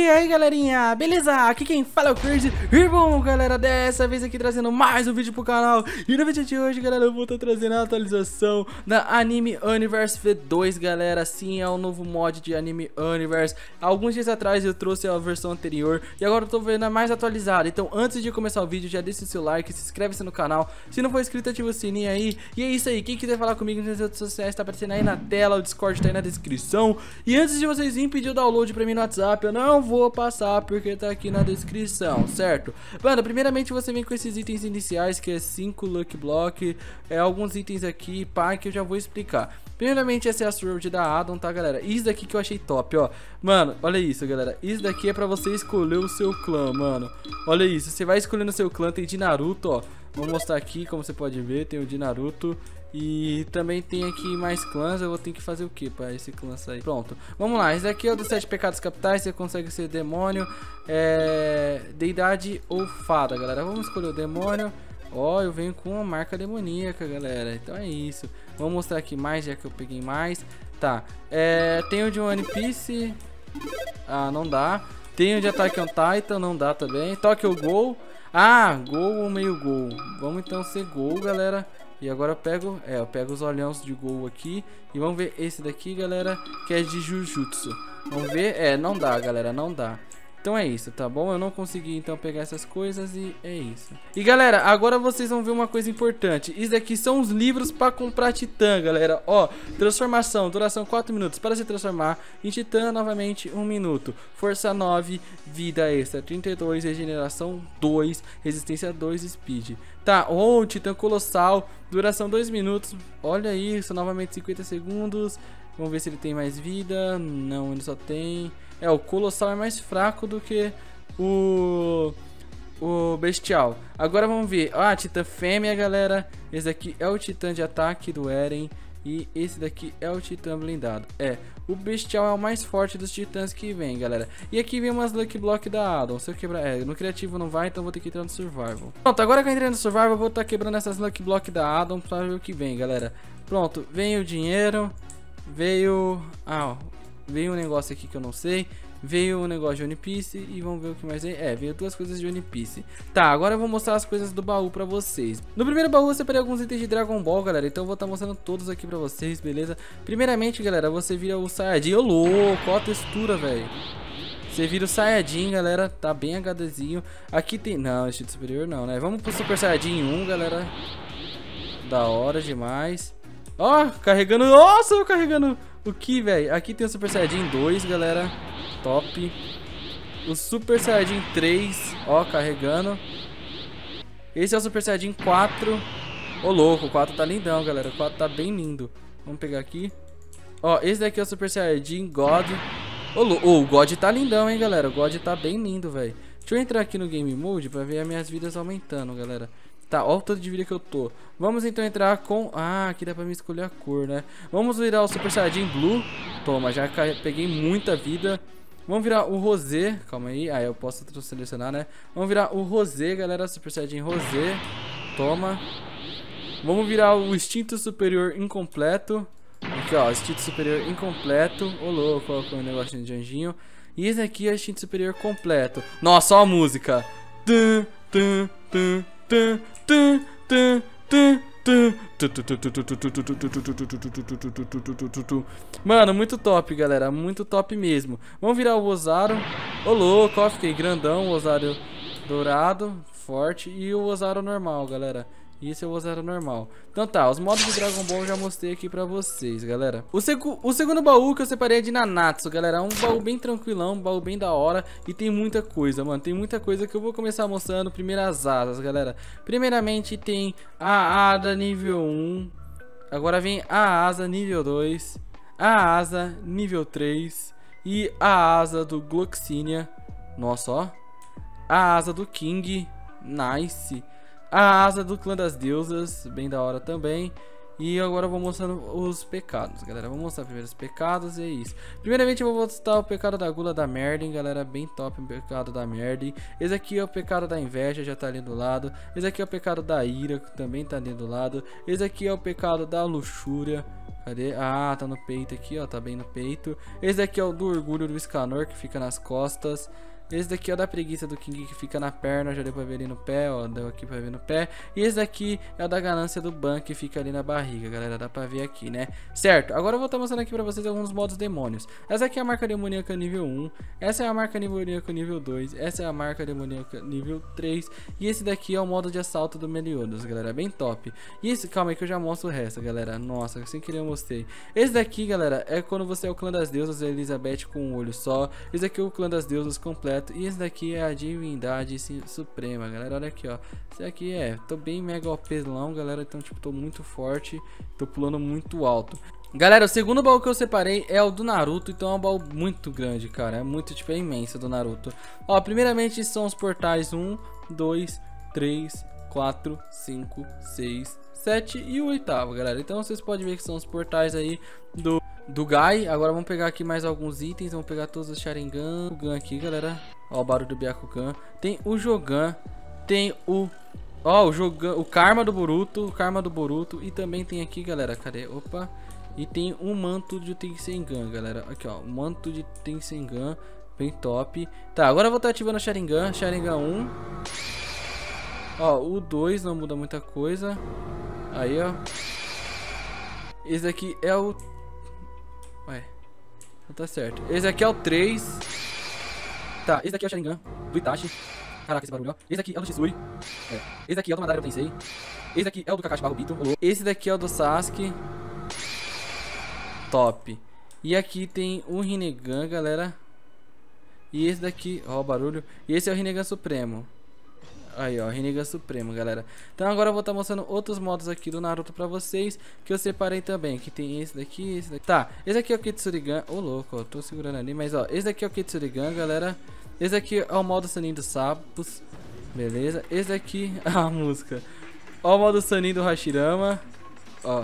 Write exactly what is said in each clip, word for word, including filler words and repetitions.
E aí galerinha, beleza? Aqui quem fala é o Crazy. E bom galera, dessa vez aqui trazendo mais um vídeo pro canal. E no vídeo de hoje galera, eu vou estar trazendo a atualização da Anime Universe V dois, galera. Sim, é o novo mod de Anime Universe. Alguns dias atrás eu trouxe a versão anterior e agora eu tô vendo a mais atualizada. Então antes de começar o vídeo, já deixa o seu like, se inscreve-se no canal. Se não for inscrito, ativa o sininho aí. E é isso aí, quem quiser falar comigo nas redes sociais tá aparecendo aí na tela, o Discord tá aí na descrição. E antes de vocês virem pedir o download pra mim no WhatsApp, eu não vou passar porque tá aqui na descrição, certo? Mano, primeiramente você vem com esses itens iniciais, que é cinco Lucky Block, é alguns itens aqui, pá, que eu já vou explicar. Primeiramente essa é a Sword da Adam, tá galera? Isso daqui que eu achei top, ó. Mano, olha isso galera, isso daqui é pra você escolher o seu clã, mano. Olha isso, você vai escolhendo o seu clã, tem de Naruto, ó. Vou mostrar aqui, como você pode ver, tem o de Naruto. E também tem aqui mais clãs. Eu vou ter que fazer o que para esse clã sair? Pronto, vamos lá, esse daqui é o dos sete pecados capitais. Você consegue ser demônio, é... deidade ou fada, galera. Vamos escolher o demônio. Ó, eu venho com uma marca demoníaca, galera. Então é isso. Vou mostrar aqui mais, já que eu peguei mais. Tá, é... tem o de One Piece. Ah, não dá. Tem o de Attack on Titan, não dá também. Tokyo Ghoul. Ah, Gol ou meio Gol. Vamos então ser Gol, galera. E agora eu pego, é, eu pego os olhões de Gol aqui. E vamos ver esse daqui, galera, que é de Jujutsu. Vamos ver, é, não dá, galera, não dá. Então é isso, tá bom? Eu não consegui então pegar essas coisas e é isso. E galera, agora vocês vão ver uma coisa importante. Isso daqui são os livros para comprar Titã, galera. Ó, transformação, duração quatro minutos para se transformar em Titã novamente um minuto. Força nove, vida extra trinta e dois, regeneração dois, resistência dois, speed. Tá, ou oh, Titã colossal, duração dois minutos. Olha isso, novamente cinquenta segundos. Vamos ver se ele tem mais vida. Não, ele só tem... É, o Colossal é mais fraco do que o... O Bestial. Agora vamos ver. Ah, Titã Fêmea, galera. Esse aqui é o Titã de ataque do Eren. E esse daqui é o Titã blindado. É, o Bestial é o mais forte dos Titãs que vem, galera. E aqui vem umas Lucky Block da Adam. Se eu quebrar... É, no Criativo não vai, então vou ter que entrar no Survival. Pronto, agora que eu entrei no Survival, eu vou estar quebrando essas Lucky Block da Adam pra ver o que vem, galera. Pronto, vem o dinheiro. Veio... Ah, ó. Veio um negócio aqui que eu não sei. Veio um negócio de One Piece. E vamos ver o que mais vem. É, veio duas coisas de One Piece. Tá, agora eu vou mostrar as coisas do baú pra vocês. No primeiro baú eu separei alguns itens de Dragon Ball, galera. Então eu vou estar mostrando todos aqui pra vocês, beleza? Primeiramente, galera, você vira o Saiyajin. Ô louco, ó a textura, velho. Você vira o Saiyajin, galera. Tá bem HDzinho. Aqui tem... Não, instinto superior não, né? Vamos pro Super Saiyajin um, galera. Da hora demais. Ó, carregando... Nossa, eu carregando... O que, velho? Aqui tem o Super Saiyajin dois, galera. Top. O Super Saiyajin três. Ó, carregando. Esse é o Super Saiyajin quatro. Ô, louco, o quatro tá lindão, galera. O quatro tá bem lindo. Vamos pegar aqui. Ó, esse daqui é o Super Saiyajin God. Ô, oh, o God tá lindão, hein, galera. O God tá bem lindo, velho. Deixa eu entrar aqui no Game Mode pra ver as minhas vidas aumentando, galera. Tá, olha o tanto de vida que eu tô. Vamos então entrar com... Ah, aqui dá pra me escolher a cor, né? Vamos virar o Super Saiyajin Blue. Toma, já peguei muita vida. Vamos virar o Rosé. Calma aí. Ah, eu posso selecionar, né? Vamos virar o Rosé, galera. Super Saiyajin Rosé. Toma. Vamos virar o Instinto Superior Incompleto. Aqui, ó. Instinto Superior Incompleto. Ô, louco. Coloca um negocinho de anjinho. E esse aqui é o Instinto Superior Completo. Nossa, ó a música. Tum, tum, tum, tum. Mano, muito top, galera. Muito top mesmo. Vamos virar o Ozaru. Ô, louco, ó, fiquei grandão. O Ozaru dourado, forte. E o Ozaru normal, galera. Isso é o Ozaru normal. Então tá, os modos de Dragon Ball eu já mostrei aqui pra vocês, galera. O, seg o segundo baú que eu separei é de Nanatsu, galera. Um baú bem tranquilão, um baú bem da hora. E tem muita coisa, mano. Tem muita coisa que eu vou começar mostrando. Primeiro as asas, galera. Primeiramente tem a asa nível um. Agora vem a asa nível dois. A asa nível três. E a asa do Gloxinia. Nossa, ó. A asa do King. Nice. A asa do Clã das Deusas, bem da hora também. E agora eu vou mostrando os pecados, galera. Vou mostrar primeiro os pecados e é isso. Primeiramente eu vou mostrar o pecado da gula da Merlin, galera. Bem top o pecado da Merlin. Esse aqui é o pecado da inveja, já tá ali do lado. Esse aqui é o pecado da ira, que também tá ali do lado. Esse aqui é o pecado da luxúria. Cadê? Ah, tá no peito aqui, ó. Tá bem no peito. Esse daqui é o do orgulho do Escanor, que fica nas costas. Esse daqui é o da preguiça do King, que fica na perna, já deu pra ver ali no pé, ó, deu aqui pra ver no pé. E esse daqui é o da ganância do Ban, que fica ali na barriga, galera, dá pra ver aqui, né? Certo, agora eu vou estar mostrando aqui pra vocês alguns modos demônios. Essa aqui é a marca demoníaca nível um, essa é a marca demoníaca nível dois, essa é a marca demoníaca nível três, e esse daqui é o modo de assalto do Meliodas, galera, bem top. E esse, calma aí que eu já mostro o resto, galera, nossa, sem querer eu mostrei. Esse daqui, galera, é quando você é o clã das deusas, Elizabeth com um olho só. Esse daqui é o clã das deusas completo. E esse daqui é a divindade suprema, galera. Olha aqui, ó. Esse aqui é, tô bem mega opelão, galera. Então, tipo, tô muito forte. Tô pulando muito alto. Galera, o segundo baú que eu separei é o do Naruto. Então é um baú muito grande, cara. É muito, tipo, é imenso do Naruto. Ó, primeiramente são os portais um, dois, três, quatro, cinco, seis, sete e o oitavo, galera. Então vocês podem ver que são os portais aí do do Gai. Agora vamos pegar aqui mais alguns itens. Vamos pegar todos os Sharingan. O Gun aqui, galera. Ó, o barulho do Byakugan. Tem o Jogan. Tem o... Ó, o Jogan. O Karma do Boruto. O Karma do Boruto. E também tem aqui, galera. Cadê? Opa. E tem um manto de Tensengan, galera. Aqui, ó. O manto de Tensengan. Bem top. Tá, agora eu vou estar ativando o Sharingan. Sharingan um. Ó, o dois não muda muita coisa. Aí, ó. Esse aqui é o... Ué, não tá certo. Esse aqui é o três. Tá, esse aqui é o Sharingan do Itachi. Caraca, esse barulho, ó. Esse aqui é o do Shisui. É. Esse daqui é o do Madara Tensei. Esse daqui é o do Kakashi Barubito. Esse daqui é o do Sasuke. Top. E aqui tem o Rinnegan, galera. E esse daqui, ó o barulho. E esse é o Rinnegan Supremo. Aí, ó, Rinnegan Supremo, galera. Então agora eu vou estar mostrando outros modos aqui do Naruto pra vocês, que eu separei também. Que tem esse daqui, esse daqui. Tá, esse aqui é o Kitsurigan. Ô, louco, ó, tô segurando ali. Mas, ó, esse daqui é o Kitsurigan, galera. Esse aqui é o modo Sanin dos Sapos. Beleza. Esse daqui, a música. Ó o modo Sanin do Hashirama. Ó.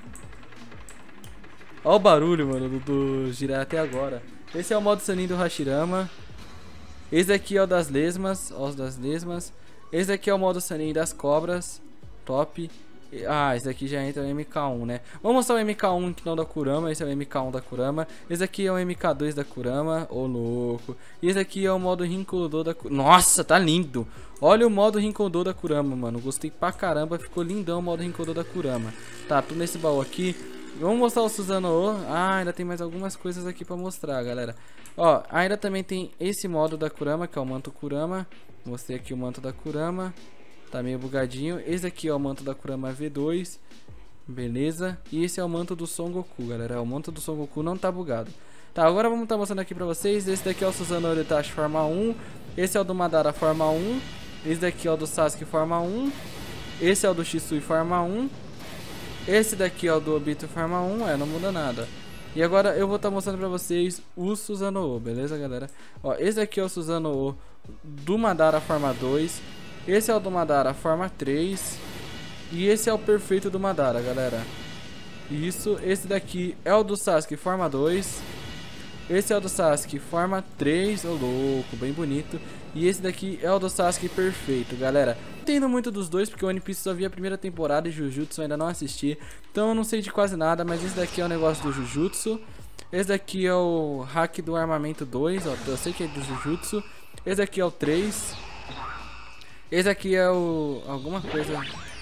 Ó o barulho, mano, do, do girar até agora. Esse é o modo Sanin do Hashirama. Esse aqui é o das lesmas. Ó, os das lesmas. Esse aqui é o modo Sanin das cobras. Top. Ah, esse aqui já entra no M K um, né? Vamos mostrar o M K um que não da Kurama. Esse é o M K um da Kurama. Esse aqui é o M K dois da Kurama. Ô, louco. E esse aqui é o modo Rinkodo da Kurama. Nossa, tá lindo. Olha o modo Rinkodo da Kurama, mano. Gostei pra caramba. Ficou lindão o modo Rinkodo da Kurama. Tá, tô nesse baú aqui. Vamos mostrar o Susanoo. Ah, ainda tem mais algumas coisas aqui pra mostrar, galera. Ó, ainda também tem esse modo da Kurama, que é o manto Kurama. Mostrei aqui o manto da Kurama. Tá meio bugadinho. Esse aqui é o manto da Kurama V dois. Beleza. E esse é o manto do Son Goku, galera. O manto do Son Goku não tá bugado. Tá, agora vamos estar tá mostrando aqui pra vocês. Esse daqui é o Susanoo Itachi Forma um. Esse é o do Madara Forma um. Esse daqui é o do Sasuke Forma um. Esse é o do Shisui Forma um. Esse daqui é o do Obito Forma um. É, não muda nada. E agora eu vou estar tá mostrando pra vocês o Susanoo, beleza, galera? Ó, esse aqui é o Susanoo do Madara Forma dois. Esse é o do Madara Forma três. E esse é o perfeito do Madara, galera. Isso, esse daqui é o do Sasuke Forma dois. Esse é o do Sasuke Forma três. Ô, louco, bem bonito. E esse daqui é o do Sasuke perfeito, galera. Não entendo muito dos dois, porque o One Piece só vi a primeira temporada e Jujutsu eu ainda não assisti. Então eu não sei de quase nada, mas esse daqui é o negócio do Jujutsu. Esse daqui é o Hack do Armamento dois, ó, eu sei que é do Jujutsu. Esse daqui é o três. Esse aqui é o... alguma coisa...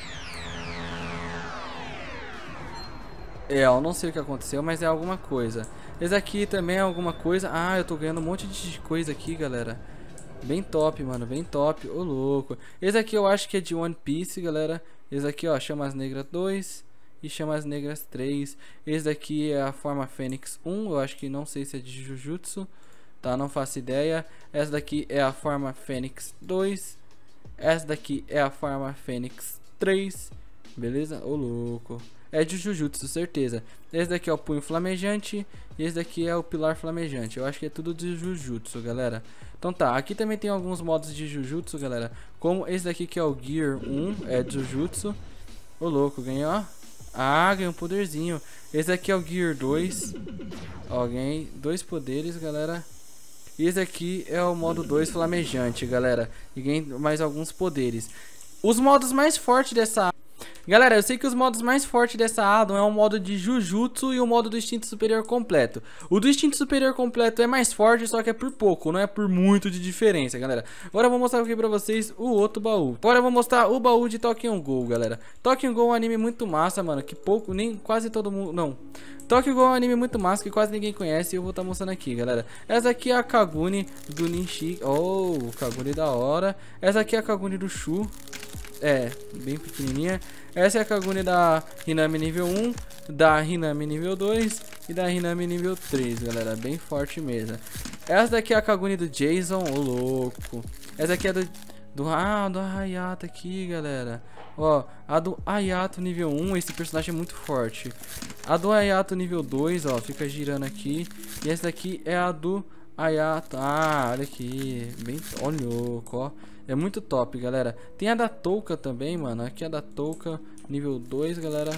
É, eu não sei o que aconteceu, mas é alguma coisa. Esse aqui também é alguma coisa... Ah, eu tô ganhando um monte de coisa aqui, galera. Bem top, mano, bem top. Ô, louco. Esse aqui eu acho que é de One Piece, galera. Esse aqui, ó, Chamas Negras dois e Chamas Negras três. Esse daqui é a forma Fênix um. Eu acho que não sei se é de Jujutsu, tá? Não faço ideia. Essa daqui é a forma Fênix dois. Essa daqui é a forma Fênix três. Beleza? Ô, louco. É de Jujutsu, certeza. Esse daqui é o Punho Flamejante. E esse daqui é o Pilar Flamejante. Eu acho que é tudo de Jujutsu, galera. Então tá, aqui também tem alguns modos de Jujutsu, galera. Como esse daqui que é o Gear um, é de Jujutsu. Ô, louco, ganhou, ó. Ah, ganhou um poderzinho. Esse aqui é o Gear dois. Alguém, dois poderes, galera. E esse aqui é o modo dois flamejante, galera. E ganha mais alguns poderes. Os modos mais fortes dessa... Galera, eu sei que os modos mais fortes dessa addon é o modo de Jujutsu e o modo do instinto superior completo. O do instinto superior completo é mais forte, só que é por pouco, não é por muito de diferença, galera. Agora eu vou mostrar aqui pra vocês o outro baú. Agora eu vou mostrar o baú de Tokyo Ghoul, galera. Tokyo Ghoul é um anime muito massa, mano, que pouco, nem quase todo mundo... Não. Tokyo Ghoul é um anime muito massa que quase ninguém conhece e eu vou estar tá mostrando aqui, galera. Essa aqui é a Kaguni do Ninshi. Oh, Kaguni da hora. Essa aqui é a Kaguni do Shu. É, bem pequenininha. Essa é a Kaguni da Hinami nível um, da Hinami nível dois e da Hinami nível três, galera. Bem forte mesmo. Essa daqui é a Kaguni do Jason, ô louco. Essa aqui é do... do ah, do Hayato aqui, galera. Ó, a do Hayato nível um, esse personagem é muito forte. A do Hayato nível dois, ó, fica girando aqui. E essa daqui é a do Hayato. Ah, olha aqui. Bem, olha louco, ó. É muito top, galera. Tem a da Touka também, mano. Aqui é a da Touka, nível dois, galera.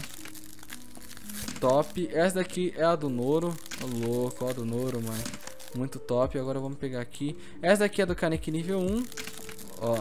Top. Essa daqui é a do Noro. Ô, louco, ó, a do Noro, mano. Muito top. Agora vamos pegar aqui. Essa daqui é do Kaneki nível um. Ó.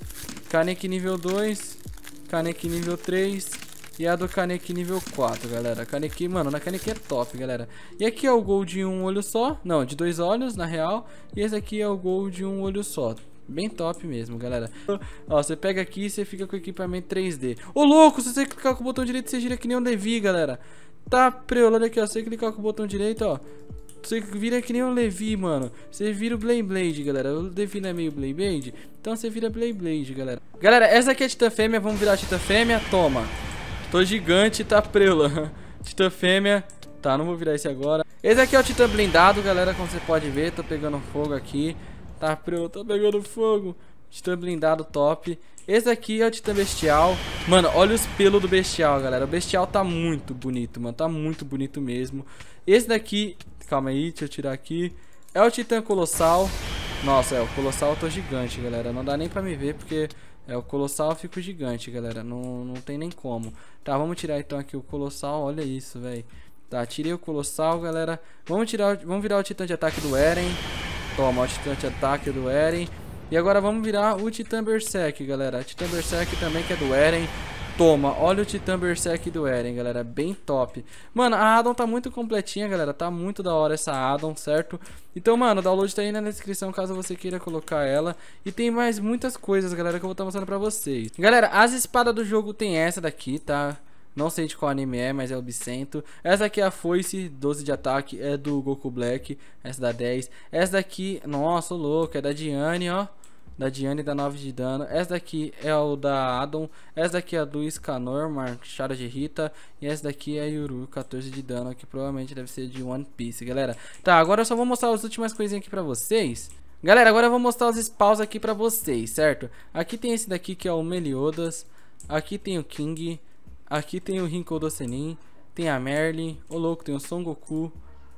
Kaneki nível dois. Kaneki nível três. E a do Kaneki nível quatro, galera. Kaneki, mano, na Kaneki é top, galera. E aqui é o Gol de um olho só. Não, de dois olhos, na real. E esse aqui é o Gol de um olho só. Bem top mesmo, galera. Ó, você pega aqui e você fica com o equipamento três D. Ô, louco, se você clicar com o botão direito, você gira que nem um Levi, galera. Tá preolando aqui, ó. Se você clicar com o botão direito, ó, você vira que nem um Levi, mano. Você vira o Blade Blade, galera. O Levi não é meio Blade Blade, então você vira Blade Blade, galera. Galera, essa aqui é a Titã Fêmea. Vamos virar a Titã Fêmea. Toma. Tô gigante, tá preula. Titã Fêmea. Tá, não vou virar esse agora. Esse aqui é o Titã blindado, galera. Como você pode ver, tô pegando fogo aqui. Tá pronto, tá pegando fogo. Titã blindado top. Esse aqui é o Titã Bestial. Mano, olha os pelos do Bestial, galera. O Bestial tá muito bonito, mano. Tá muito bonito mesmo. Esse daqui, calma aí, deixa eu tirar aqui. É o Titã Colossal. Nossa, é, o Colossal eu tô gigante, galera. Não dá nem pra me ver, porque é o Colossal eu fico gigante, galera. Não, não tem nem como. Tá, vamos tirar então aqui o Colossal. Olha isso, velho. Tá, tirei o Colossal, galera. Vamos tirar, vamos virar o Titã de ataque do Eren. Toma, o Titã de ataque do Eren. E agora vamos virar o Titã Berserk, galera. Titã Berserk também, que é do Eren. Toma, olha o Titã Berserk do Eren, galera. Bem top. Mano, a addon tá muito completinha, galera. Tá muito da hora essa addon, certo? Então, mano, o download tá aí na descrição, caso você queira colocar ela. E tem mais muitas coisas, galera, que eu vou estar mostrando pra vocês. Galera, as espadas do jogo tem essa daqui, tá? Não sei de qual anime é, mas é o Bicento. Essa aqui é a foice, doze de ataque, é do Goku Black. Essa dá dez. Essa daqui, nossa, louco, é da Diane, ó. Da Diane dá nove de dano. Essa daqui é o da Addon. Essa daqui é a do Scanor, Machado de Rita. E essa daqui é a Yuru, quatorze de dano, que provavelmente deve ser de One Piece, galera. Tá, agora eu só vou mostrar as últimas coisinhas aqui pra vocês. Galera, agora eu vou mostrar os spawns aqui pra vocês, certo? Aqui tem esse daqui que é o Meliodas. Aqui tem o King. Aqui tem o Rinko do Senin, tem a Merlin, o louco, tem o Son Goku,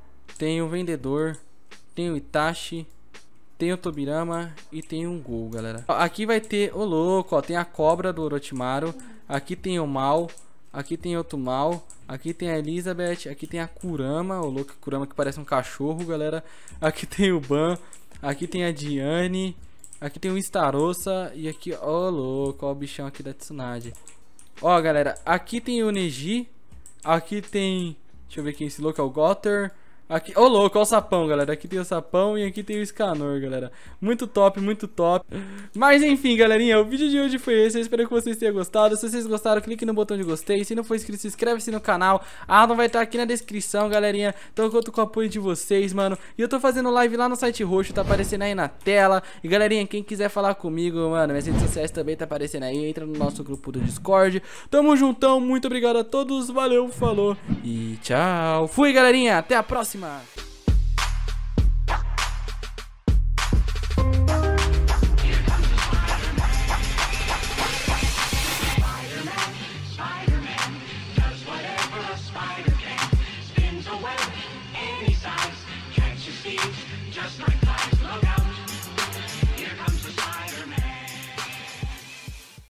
tem o Vendedor, tem o Itachi, tem o Tobirama e tem um Gol, galera. Aqui vai ter o louco, ó, tem a Cobra do Orochimaru, aqui tem o Mal, aqui tem outro Mal, aqui tem a Elizabeth, aqui tem a Kurama, o louco, Kurama que parece um cachorro, galera. Aqui tem o Ban, aqui tem a Diane, aqui tem o Starossa e aqui, ó, louco, ó o bichão aqui da Tsunade. Ó, galera, aqui tem o Neji. Aqui tem... Deixa eu ver quem esse louco é o Gotter. Aqui... Ô, louco, ó o sapão, galera. Aqui tem o sapão e aqui tem o Scanor, galera. Muito top, muito top. Mas enfim, galerinha, o vídeo de hoje foi esse. Eu espero que vocês tenham gostado. Se vocês gostaram, clique no botão de gostei. Se não for inscrito, se inscreve-se no canal. A addon vai estar aqui na descrição, galerinha. Então eu conto com o apoio de vocês, mano. E eu tô fazendo live lá no site roxo, tá aparecendo aí na tela. E galerinha, quem quiser falar comigo, mano, minhas redes sociais também tá aparecendo aí. Entra no nosso grupo do Discord. Tamo juntão, muito obrigado a todos. Valeu, falou e tchau. Fui, galerinha, até a próxima. Just like flies, look out.